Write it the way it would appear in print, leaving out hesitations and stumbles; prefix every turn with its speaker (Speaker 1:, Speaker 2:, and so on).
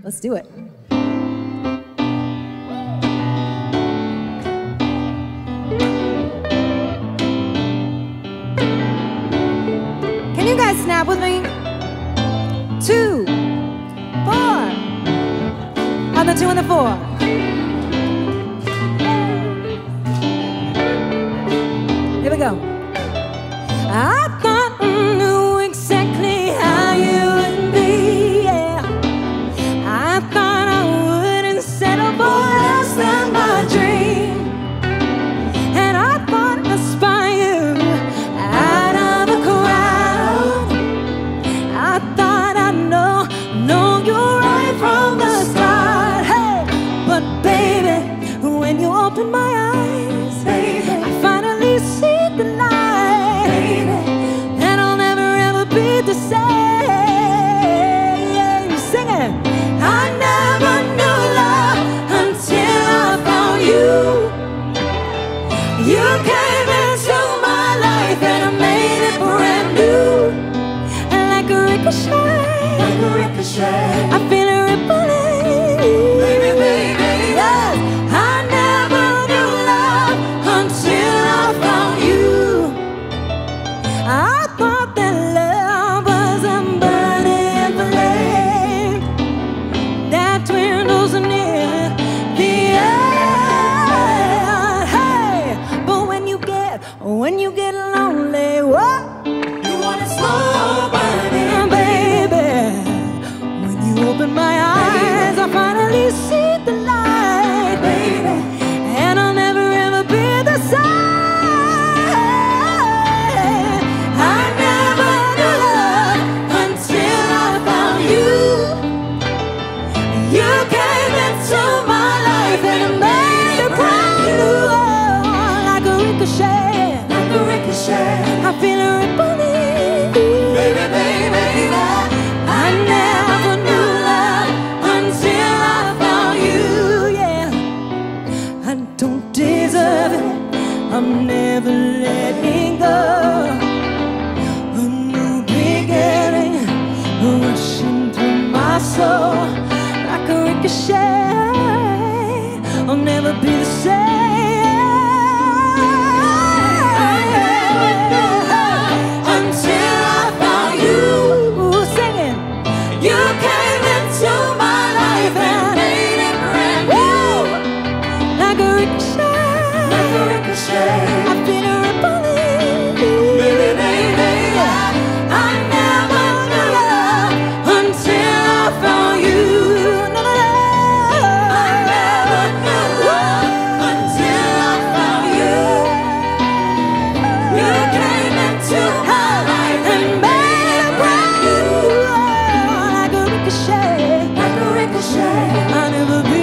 Speaker 1: Let's do it. Can you guys snap with me? 2, 4. On the 2 and the 4. Here we go. I thought I knew exactly how you would be, yeah. I thought I wouldn't settle for less than my dream. And I thought I'd spy you out of the crowd. I thought I'd know you're right from the start. Hey, but baby, when you open my eyes, baby, I finally see the light. The same, singing. I never knew love until I found you. You came into my life and I made it brand new. And like a ricochet, I feel it rippling. Baby, baby, yes. I never knew love until I found you. I thought that when you get lonely, what? You want it slow burning, baby. When you open my eyes, I finally see the light, baby. And I'll never ever be the same. I never knew love until I found you. You came into my life and made it brand new, like a ricochet. I feel a rippling. Baby, baby, I never knew love until I found you, yeah. I don't deserve it, I'm never letting go. A new beginning rushing through my soul. Like a ricochet, I'll never be the same. I've been a rippling. Baby, baby, I never knew love until I found you. No, no, no. I never knew love until I found you. You came into my life and made it brand new. Like a ricochet, I'll never be